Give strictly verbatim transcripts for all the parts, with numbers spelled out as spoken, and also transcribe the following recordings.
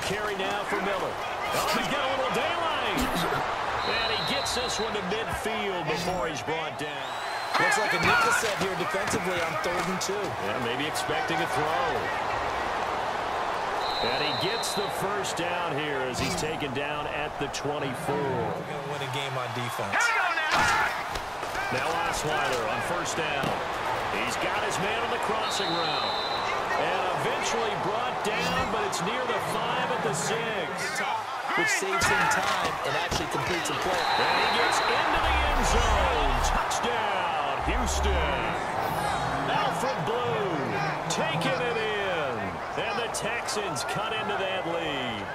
carry now for Miller. Oh, he's got a little daylight. And he gets this one to midfield before he's brought down. Looks like a nickel set here defensively on third and two. Yeah, maybe expecting a throw. And he gets the first down here as he's taken down at the twenty-four. We're going to win a game on defense. Now Osweiler on first down. He's got his man on the crossing route. And eventually brought down, but it's near the five at the six. Which saves him time and actually completes a play. And he gets into the end zone. Touchdown, Houston. Alfred Blue taking it in. And the Texans cut into that lead.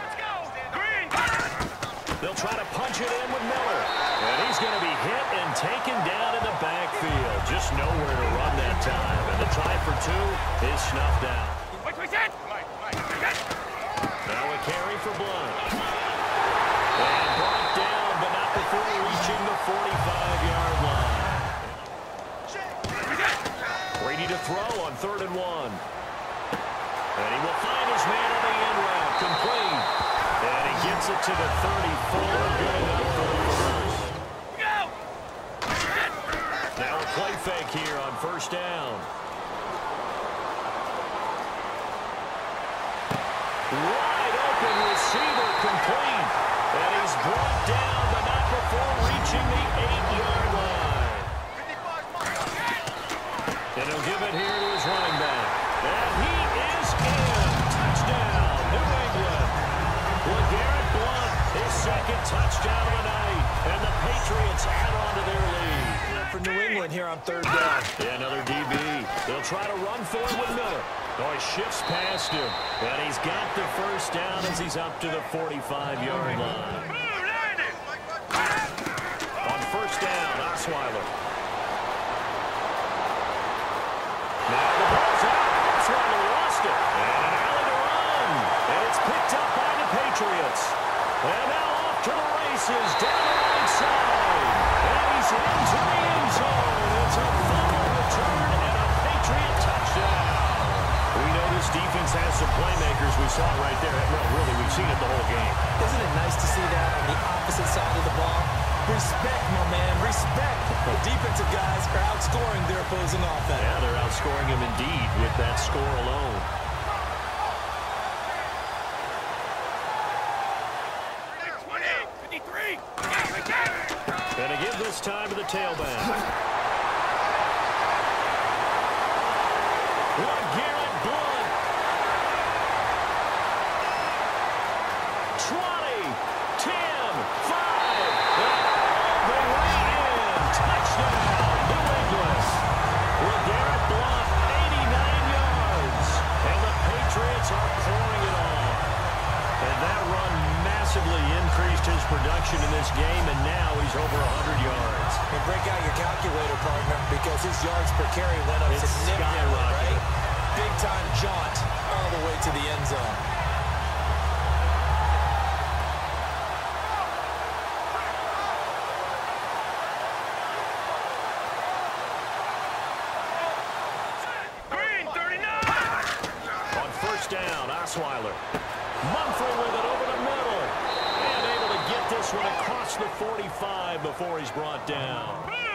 They'll try to punch it in with Miller. And he's going to be hit and taken down in the backfield. Just nowhere to run that time. And the try for two is snuffed out. Now a carry for Blount. And brought down, but not before reaching the forty-five-yard line. Brady to throw on third and one. And he will find his man on the end route. Complete. And he gets it to the thirty-four. Good enough for the first. Now a play fake here on first down. Wide open receiver complete. And he's brought down, but not before reaching the eight-yard line. And he'll give it here to his running back. And he is in. Touchdown, New England. LeGarrette Blount, his second touchdown of the night. And the Patriots add on to their lead. For New England here on third down. Yeah, another D B. They'll try to run for it with Miller. Oh, he shifts past him. And he's got the first down as he's up to the forty-five-yard line. On first down, Osweiler. Now the ball's out. Osweiler lost it. And an alley to run. And it's picked up by the Patriots. And now off to the races down the right side. And he's into the end zone. It's a fumble return and a Patriot touchdown. We know this defense has some playmakers. We saw it right there. No, really, we've seen it the whole game. Isn't it nice to see that on the opposite side of the ball? Respect, my man, respect. The defensive guys are outscoring their opposing offense. Yeah, they're outscoring him indeed with that score alone. And to give this time to the tailback. LeGarrette Blount. twenty, ten, five. The way in. Touchdown, New England. LeGarrette Blount, eighty-nine yards. And the Patriots are pouring it on. And that run massively increased his production in this game, and now he's over one hundred yards. And break out your calculator, partner, because his yards per carry went up It's significantly, skyrocketed. right? Big-time jaunt all the way to the end zone. Green, thirty-nine! On first down, Osweiler. Mumphery with it over the middle. And able to get this one across the forty-five before he's brought down.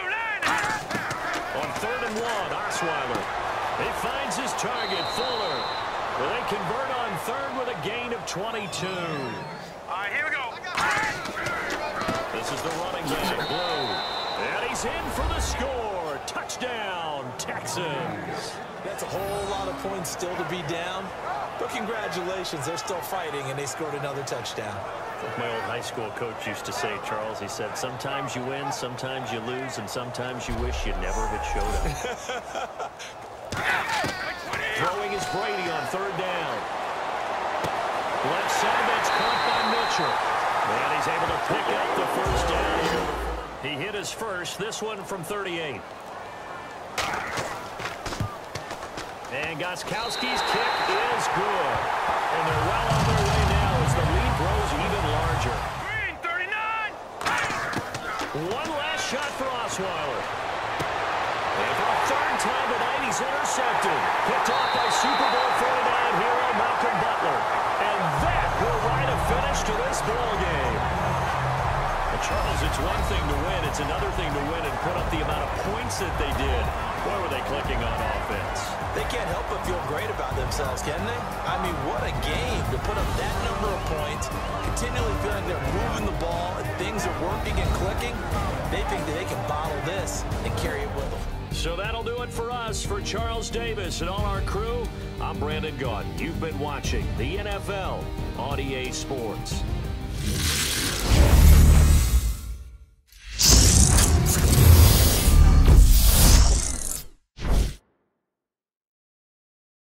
On third and one, Osweiler. He finds his target, Fuller. Well, they convert on third with a gain of twenty-two. All right, here we go. This is the running back, Blue. And he's in for the score. Touchdown, Texans. That's a whole lot of points still to be down. But congratulations, they're still fighting, and they scored another touchdown. Like my old high school coach used to say, Charles, he said, sometimes you win, sometimes you lose, and sometimes you wish you never had showed up. Throwing is Brady on third down. Left side, that's caught by Mitchell. And he's able to pick up the first down here. He hit his first, this one from thirty-eight. And Gostkowski's kick is good. And they're well on their way now as the lead grows even larger. Green, thirty-nine! One last shot for Osweiler. And for a third time tonight, he's intercepted. Picked off by Super Bowl forty-nine hero Malcolm Butler. And that will write a finish to this ball game. Well, Charles, it's one thing to win. It's another thing to win and put up the amount of points that they did. Boy, were they clicking on offense. They can't help but feel great about themselves, can they? I mean, what a game to put up that number of points, continually feeling they're moving the ball, and things are working and clicking. They think that they can bottle this and carry it with them. So that'll do it for us. For Charles Davis and all our crew, I'm Brandon Gaudin. You've been watching the N F L on E A Sports.